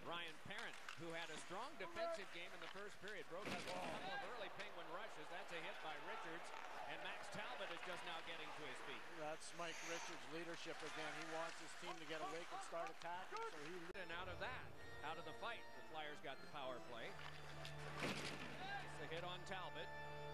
Ryan Parent, who had a strong defensive game in the first period, broke up a couple of early Penguin rushes. That's a hit by Richards, and Max Talbot is just now getting to his feet. That's Mike Richards' leadership again. He wants his team to get awake and start attacking. So And out of that, out of the fight, the Flyers got the power play. It's a hit on Talbot.